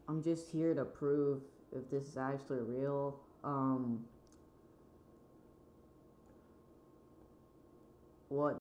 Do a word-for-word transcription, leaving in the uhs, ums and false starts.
I'm just here to prove if this is actually real. Um, what